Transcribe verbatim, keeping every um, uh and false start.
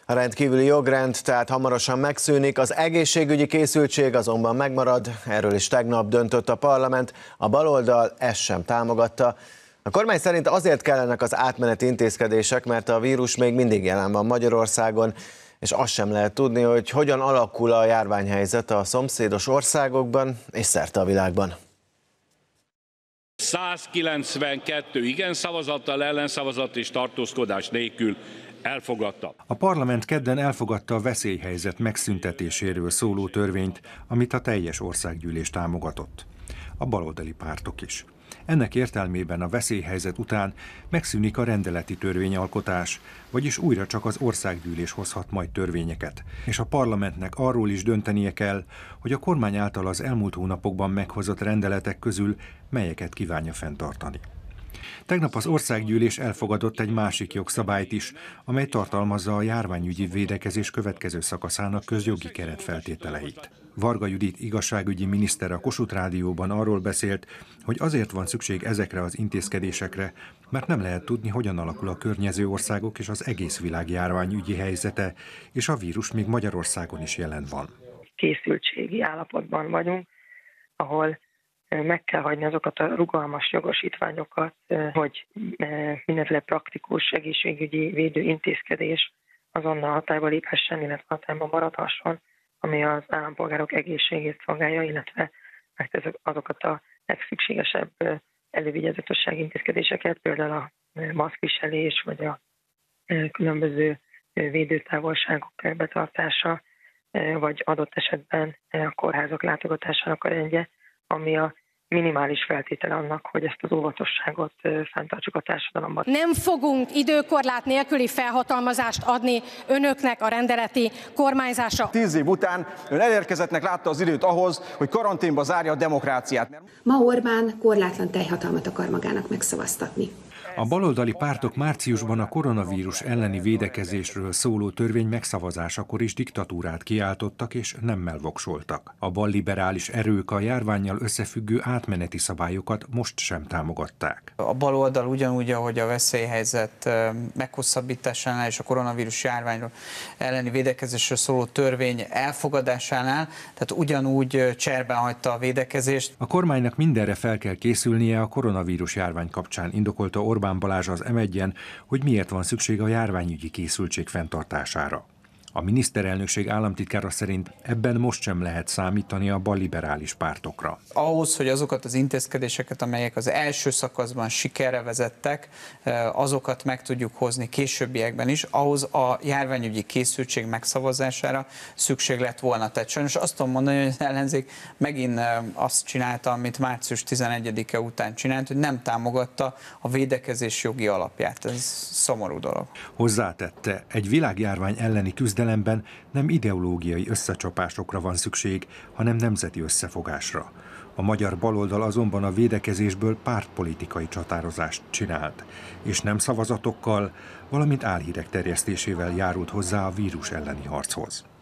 A rendkívüli jogrend tehát hamarosan megszűnik, az egészségügyi készültség azonban megmarad, erről is tegnap döntött a parlament, a baloldal ezt sem támogatta. A kormány szerint azért kellenek az átmeneti intézkedések, mert a vírus még mindig jelen van Magyarországon, és azt sem lehet tudni, hogy hogyan alakul a járványhelyzet a szomszédos országokban és szerte a világban. százkilencvenkettő igen szavazattal, ellenszavazat és tartózkodás nélkül elfogadta. A parlament kedden elfogadta a veszélyhelyzet megszüntetéséről szóló törvényt, amit a teljes országgyűlés támogatott. A baloldali pártok is. Ennek értelmében a veszélyhelyzet után megszűnik a rendeleti törvényalkotás, vagyis újra csak az országgyűlés hozhat majd törvényeket, és a parlamentnek arról is döntenie kell, hogy a kormány által az elmúlt hónapokban meghozott rendeletek közül melyeket kívánja fenntartani. Tegnap az országgyűlés elfogadott egy másik jogszabályt is, amely tartalmazza a járványügyi védekezés következő szakaszának közjogi keretfeltételeit. Varga Judit igazságügyi miniszter a Kossuth Rádióban arról beszélt, hogy azért van szükség ezekre az intézkedésekre, mert nem lehet tudni, hogyan alakul a környező országok és az egész világ járványügyi helyzete, és a vírus még Magyarországon is jelen van. Készültségi állapotban vagyunk, ahol meg kell hagyni azokat a rugalmas jogosítványokat, hogy mindenféle praktikus egészségügyi védőintézkedés azonnal hatályba léphessen, illetve hatályban maradhasson, ami az állampolgárok egészségét szolgálja, illetve azokat a legszükségesebb elővigyázatossági intézkedéseket, például a maszkviselés, vagy a különböző védőtávolságok betartása, vagy adott esetben a kórházak látogatásának a rendje, ami a minimális feltétele annak, hogy ezt az óvatosságot fenntartsuk a társadalomban. Nem fogunk időkorlát nélküli felhatalmazást adni önöknek a rendeleti kormányzásra. Tíz év után ön elérkezettnek látta az időt ahhoz, hogy karanténba zárja a demokráciát. Ma Orbán korlátlan teljhatalmat akar magának megszavaztatni. A baloldali pártok márciusban a koronavírus elleni védekezésről szóló törvény megszavazásakor is diktatúrát kiáltottak és nemmel voksoltak. A balliberális erők a járvánnyal összefüggő átmeneti szabályokat most sem támogatták. A baloldal ugyanúgy, ahogy a veszélyhelyzet meghosszabbításánál és a koronavírus járványról elleni védekezésről szóló törvény elfogadásánál, tehát ugyanúgy cserben hagyta a védekezést. A kormánynak mindenre fel kell készülnie a koronavírus járvány kapcsán, indokolta Orbán Balázs az em egyen, hogy miért van szükség a járványügyi készültség fenntartására. A miniszterelnökség államtitkára szerint ebben most sem lehet számítani a balliberális pártokra. Ahhoz, hogy azokat az intézkedéseket, amelyek az első szakaszban sikerre vezettek, azokat meg tudjuk hozni későbbiekben is, ahhoz a járványügyi készültség megszavazására szükség lett volna. Tehát sajnos azt tudom mondani, hogy az ellenzék megint azt csinálta, amit március tizenegyedike után csinált, hogy nem támogatta a védekezés jogi alapját. Ez szomorú dolog. Hozzátette, egy világjárvány elleni küzdelem nem ideológiai összecsapásokra van szükség, hanem nemzeti összefogásra. A magyar baloldal azonban a védekezésből pártpolitikai csatározást csinált, és nem szavazatokkal, valamint álhírek terjesztésével járult hozzá a vírus elleni harchoz.